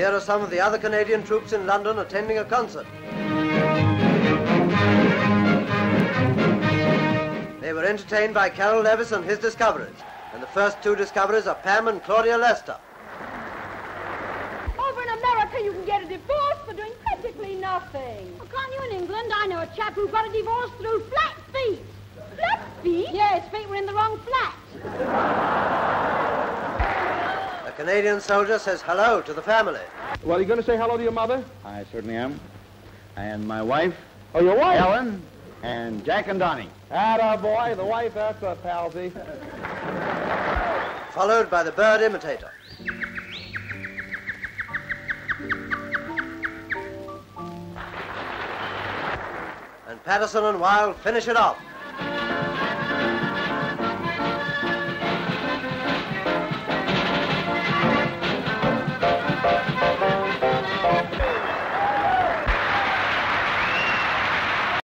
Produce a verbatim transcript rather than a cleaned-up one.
Here are some of the other Canadian troops in London attending a concert. They were entertained by Carroll Levis and his Discoveries. And the first two discoveries are Pam and Claudia Lester. Over in America, you can get a divorce for doing practically nothing. Well, can't you in England? I know a chap who got a divorce through flat feet. Flat feet? Yeah, his feet were in the wrong flat. A Canadian soldier says hello to the family. Well, are you going to say hello to your mother? I certainly am. And my wife. Oh, your wife? Ellen. And Jack and Donnie. Atta boy, the wife, that's a palsy. Followed by the bird imitator. And Patterson and Wilde finish it off.